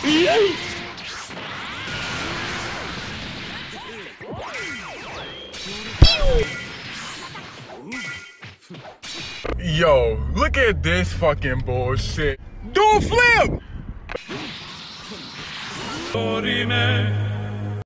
Yo, look at this fucking bullshit. Do a flip!